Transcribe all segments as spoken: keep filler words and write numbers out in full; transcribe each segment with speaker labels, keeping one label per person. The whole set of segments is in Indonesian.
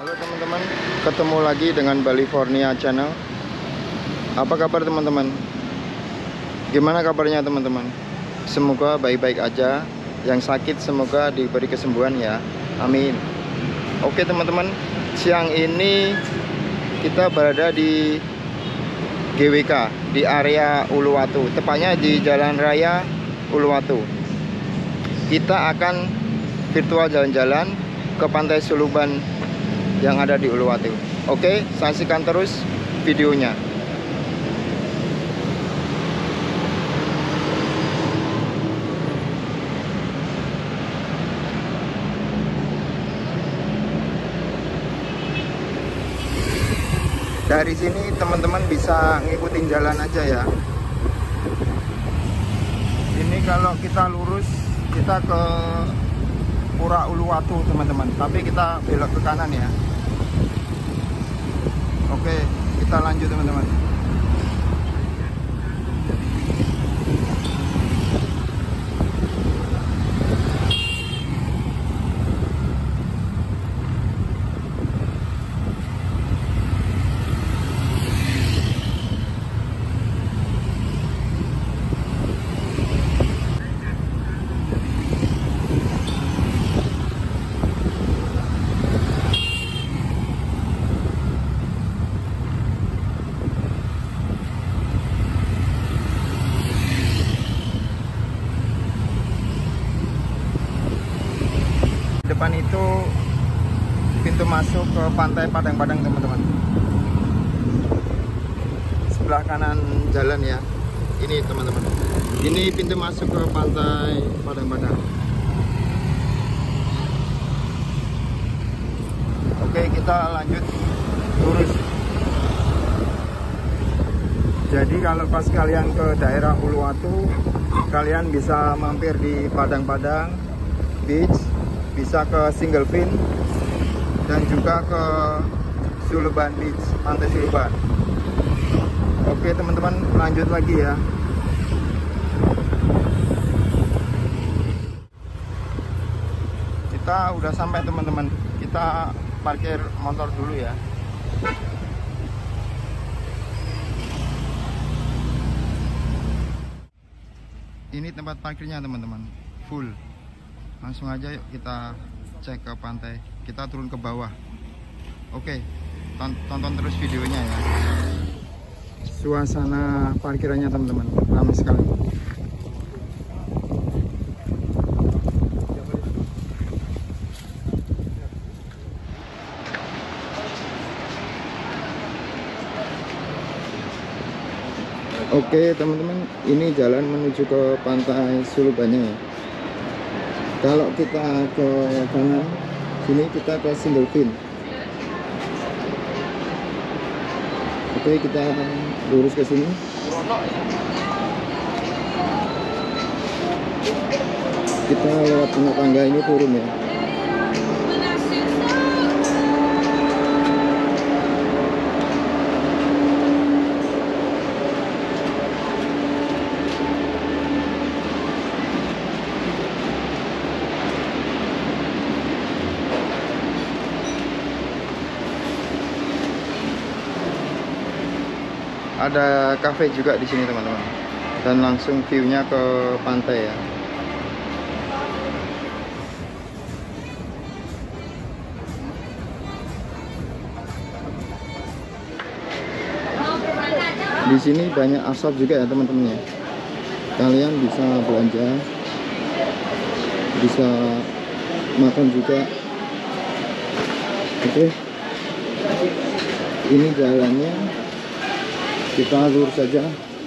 Speaker 1: Halo teman-teman, ketemu lagi dengan Balifornia Channel. Apa kabar teman-teman? Gimana kabarnya teman-teman? Semoga baik-baik aja. Yang sakit semoga diberi kesembuhan ya. Amin. Oke teman-teman, siang ini kita berada di G W K, di area Uluwatu, tepatnya di Jalan Raya Uluwatu. Kita akan virtual jalan-jalan ke Pantai Suluban yang ada di Uluwatu. Oke, saksikan terus videonya. Dari sini teman-teman bisa ngikutin jalan aja ya. Ini kalau kita lurus kita ke Pura Uluwatu teman-teman, tapi kita belok ke kanan ya. Oke, kita lanjut teman-teman. Depan itu pintu masuk ke Pantai Padang-Padang teman-teman. Sebelah kanan jalan ya. Ini teman-teman. Ini pintu masuk ke Pantai Padang-Padang. Oke, kita lanjut lurus. Jadi kalau pas kalian ke daerah Uluwatu, kalian bisa mampir di Padang-Padang Beach, bisa ke Single Fin, dan juga ke Suluban Beach, Pantai Suluban. Oke teman-teman, lanjut lagi ya. Kita udah sampai teman-teman. Kita parkir motor dulu ya. Ini tempat parkirnya teman-teman, full. Langsung aja yuk kita cek ke pantai. Kita turun ke bawah. Oke, tonton terus videonya ya. Suasana parkirannya teman-teman, ramai sekali. Oke teman-teman, ini jalan menuju ke Pantai Sulubannya ya. Kalau kita ke kanan, sini kita ke Single Fin. Oke, kita lurus ke sini. Kita lewat tengah tangga ini turun ya. Ada cafe juga di sini teman-teman, dan langsung view-nya ke pantai ya. Di sini banyak asap juga ya teman-teman ya. Kalian bisa belanja, bisa makan juga. Oke, ini jalannya. Kita lurus saja.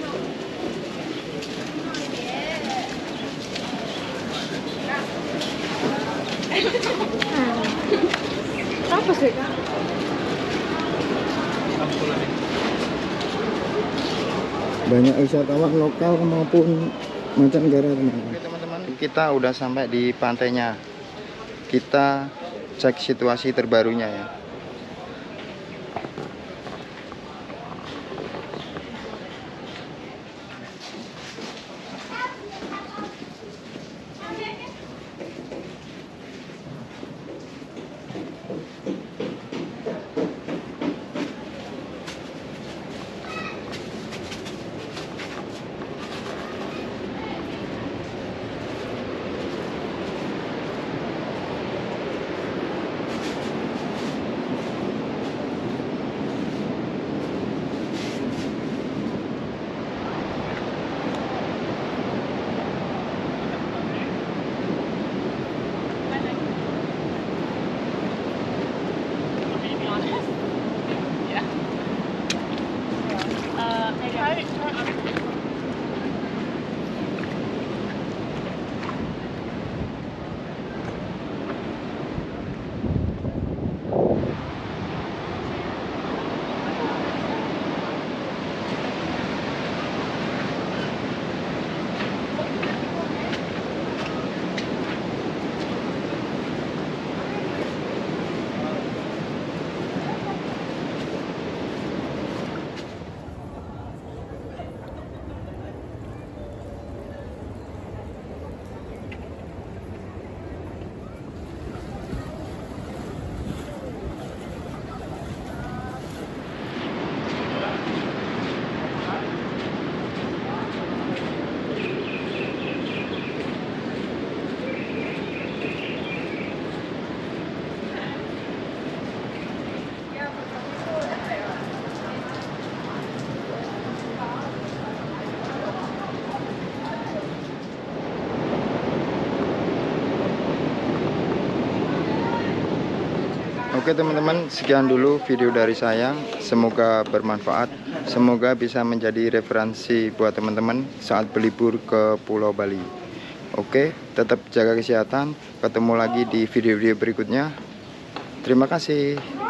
Speaker 2: Apa sih Kak?
Speaker 1: Banyak wisatawan lokal maupun mancanegara teman-teman. Oke teman-teman, kita udah sampai di pantainya. Kita cek situasi terbarunya ya. Oke teman-teman, sekian dulu video dari saya. Semoga bermanfaat. Semoga bisa menjadi referensi buat teman-teman saat berlibur ke Pulau Bali. Oke, tetap jaga kesehatan. Ketemu lagi di video-video berikutnya. Terima kasih.